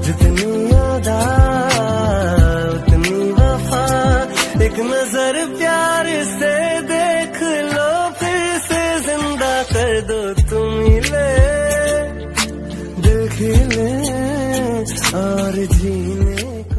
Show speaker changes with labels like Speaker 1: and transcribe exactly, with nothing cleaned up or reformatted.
Speaker 1: जितनी अदा उतनी वफा, एक नजर प्यार से देख लो, फिर से जिंदा कर दो तुम मिले, दिल खिले और जीने को।